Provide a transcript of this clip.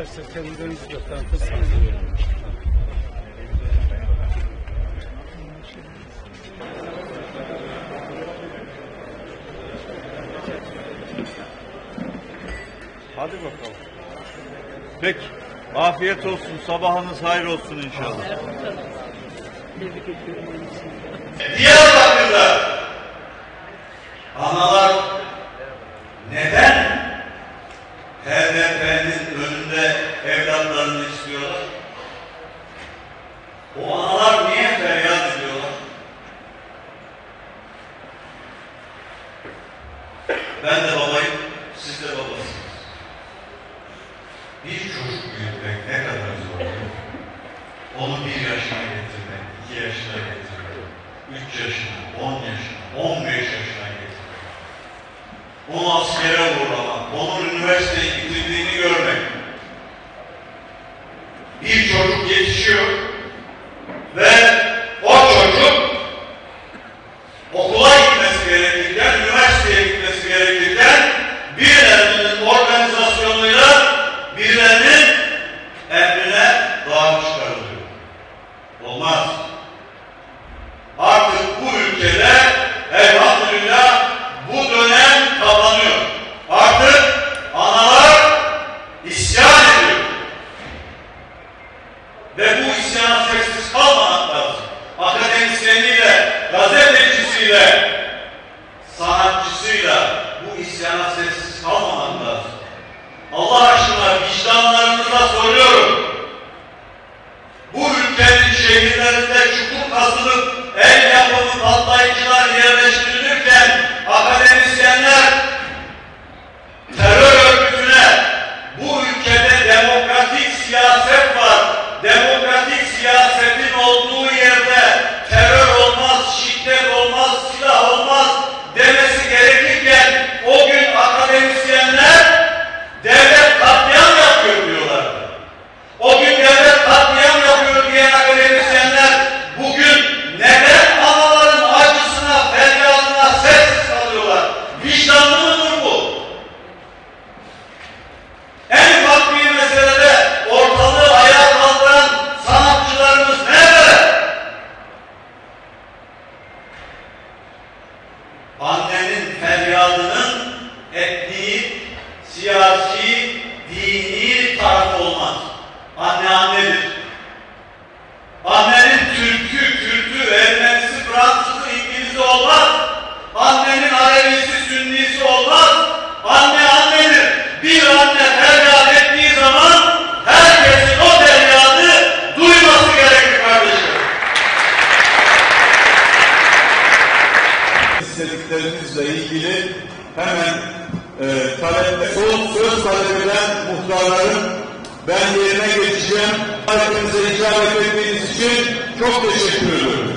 Arkadaşlar kendilerinizi de tanıtırsanız iyi olur. Hadi bakalım. Peki. Afiyet olsun. Sabahınız hayır olsun inşallah. Tebrik ediyorum. Diyarbakır'da analar neden HDP'nin önünde evlatlarını istiyorlar? O analar niye feryat ediyorlar? Ben de babayım, siz de babasınız. Bir çocuk büyütmek ne kadar zor değil mi? Onu 1 yaşına getirmek, 2 yaşına getirmek, 3 yaşına, 10 yaşına, 15 yaşına getirmek. Onu askere uğurlamak, onun üniversiteyi bitirdiğini görmek. Bir çocuk yetişiyor ve o çocuk okula gitmesi gerekirken, üniversiteye gitmesi gerekirken birilerinin organizasyonuyla birilerinin emrine bağlı çıkarılıyor. Olmaz. Artık bu ülkede elhamdülillah bu dönem kapanıyor. Artık analar isyan ediyor. Ve bu isyana sessiz kalmamak lazım. Akademisyeniyle, gazetecisiyle, sanatçısıyla bu isyana sessiz kalmamak lazım. Allah aşkına vicdanlarınıza soruyorum. Bu ülkenin şehirlerinde çukur kazılıp el yapımı patlayıcılar yerleştirilirken akademisyenler terör örgütüne bu ülkede demokratik siyaset var. Demokratik siyasetin olduğu yerde terör olmaz, şiddet olmaz, silah olmaz demesi gerekirken o gün akademisyenler devlet katliam yapıyor diyorlardı. O gün devlet katliam yapıyor diyen akademisyenler bugün neden anaların acısına, feryadına sessiz kalıyorlar? Vicdanlı mıdır bu? En ufak bir meselede ortalığı ayağa kaldıran sanatçılarımız nerede? Annenin feryadının etniği, siyasi, dini tarafı olmaz. Anne annedir. Annenin Türk'ü, Kürt'ü, Ermenisi, Fransız'ı, İngiliz'i olmaz. Annenin Alevisi, Sünnisi olmaz. Anne annedir. Bir anne feryat ettiği zaman herkesin o feryadı duyması gerekir kardeşim. İstediklerinizle ilgili hemen söz talep eden muhtarların ben yerine geçeceğim. Hepinize icabet ettiğiniz için çok teşekkür ederim.